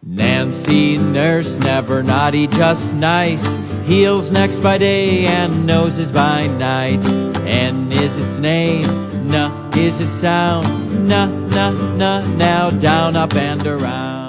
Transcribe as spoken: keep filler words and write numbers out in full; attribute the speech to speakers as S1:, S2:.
S1: Nancy nurse, never naughty, just nice. Heels next by day and noses by night. N is its name, N is its sound. N, N, N, now down, up and around.